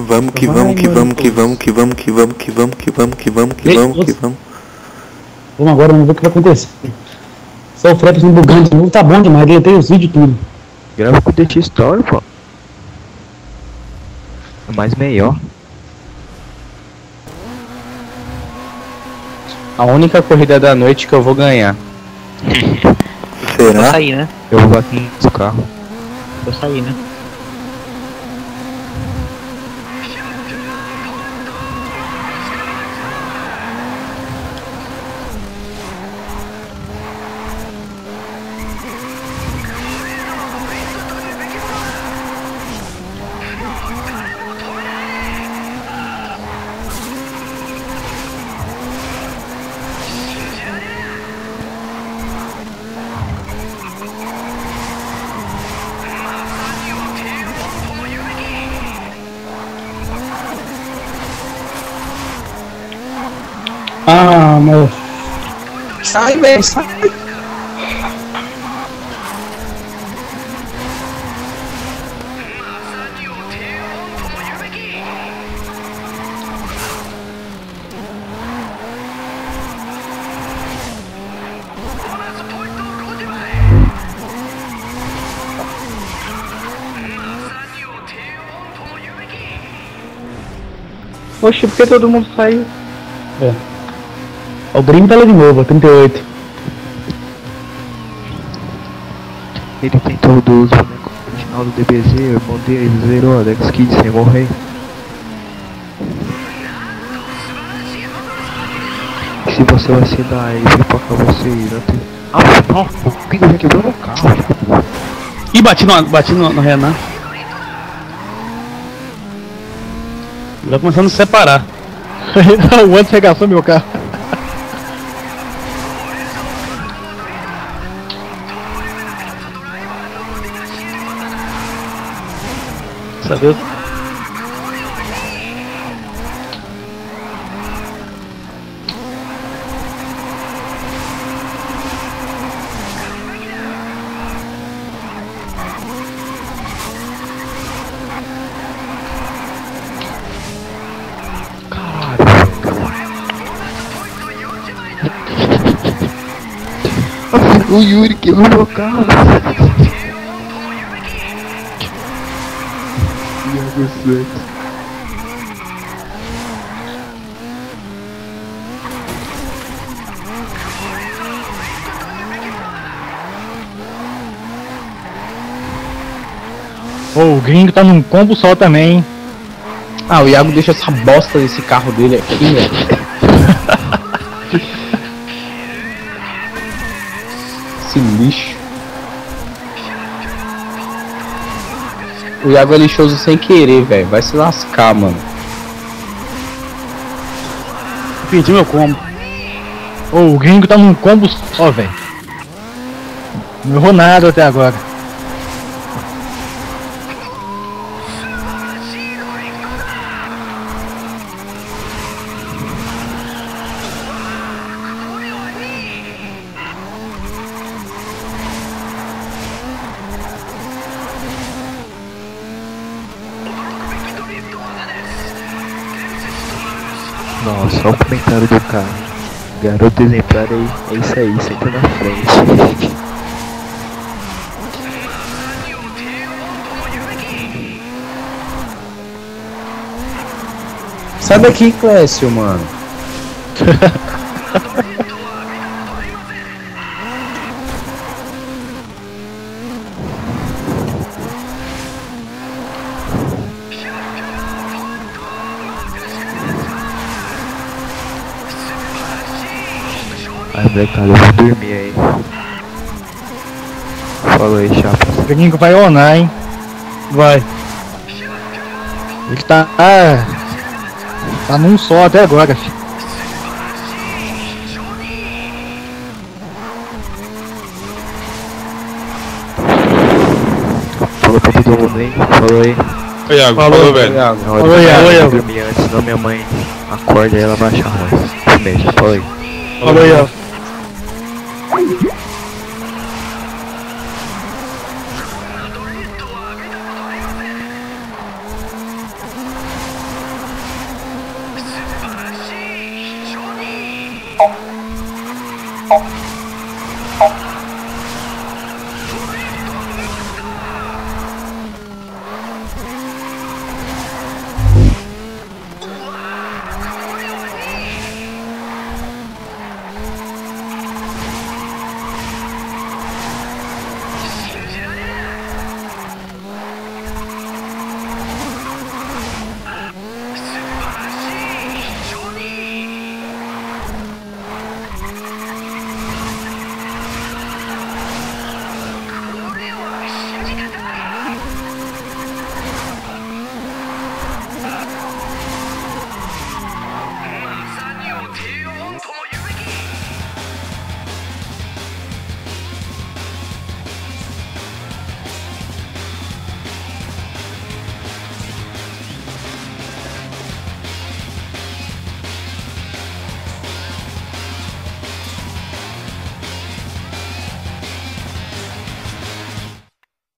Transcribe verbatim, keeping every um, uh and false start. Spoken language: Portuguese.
Vamos que vamos que vamos que vamos que vamos que vamos que vamos que vamos que vamos que vamos que vamos. Vamos agora, vamos ver o que vai acontecer. Só o Freps no bugante não tá bom demais, deletei os vídeos tudo. Grava com o D X Story, pô. É mais melhor. A única corrida da noite que eu vou ganhar. Será? Vou sair, né? Eu vou bater no carro. Vou sair, né? Ah, meu. Sai, velho, sai. Oxe, por que todo mundo saiu? É. O Gringo tá lá de novo, trinta e oito. Ele tentou do uso original do D B Z, o irmão dele zerou a Dex Kid sem morrer. Se você vacilar e pipoca você e não tem... Ah, não, o Kid já quebrou no carro. Ih, bati no, bati no, no Renan. Já começando a se separar. O Antes regaçou meu carro. Sabe? O Yuri quebrou meu carro. Iago Santos. Ô, o Gringo tá num combo só também, hein? Ah, o Iago deixa essa bosta desse carro dele aqui, velho. Esse lixo. O Iago é lixoso sem querer, velho. Vai se lascar, mano. Perdi meu combo. Ô, o Gringo tá num combo só, velho. Não errou nada até agora. Nossa, olha o comentário do cara. Garoto exemplar aí, é isso aí, senta na frente. Sai daqui, Clécio, mano. Ai, molecada, eu vou dormir aí. Falou aí, chapa. O Gringo vai onar, hein? Vai. Ele tá... Ah, tá num só até agora, filho. Falou pra todo mundo aí. Falou aí. Oi, Iago, Falou, falou, velho. Iago. Na hora Falou, de Iago. eu Iago. dormir antes, senão minha mãe acorda e ela vai achar nós. Isso mesmo, falou aí. Falou aí, ó. Bom.